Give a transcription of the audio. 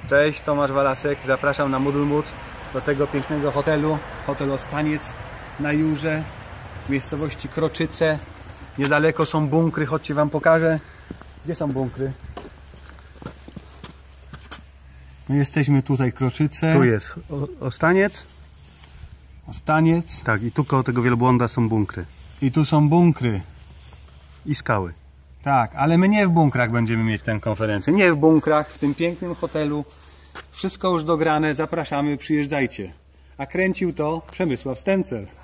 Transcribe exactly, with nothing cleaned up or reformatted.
Cześć, Tomasz Walasek, zapraszam na Mudlmud, do tego pięknego hotelu, hotel Ostaniec na Jurze, w miejscowości Kroczyce. Niedaleko są bunkry, chodźcie wam pokażę. Gdzie są bunkry? My jesteśmy tutaj, Kroczyce. Tu jest Ostaniec. Ostaniec. Tak, i tu koło tego wielbłąda są bunkry. I tu są bunkry. I skały. Tak, ale my nie w bunkrach będziemy mieć tę konferencję. Nie w bunkrach, w tym pięknym hotelu. Wszystko już dograne, zapraszamy, przyjeżdżajcie. A kręcił to Przemysław Stęcel.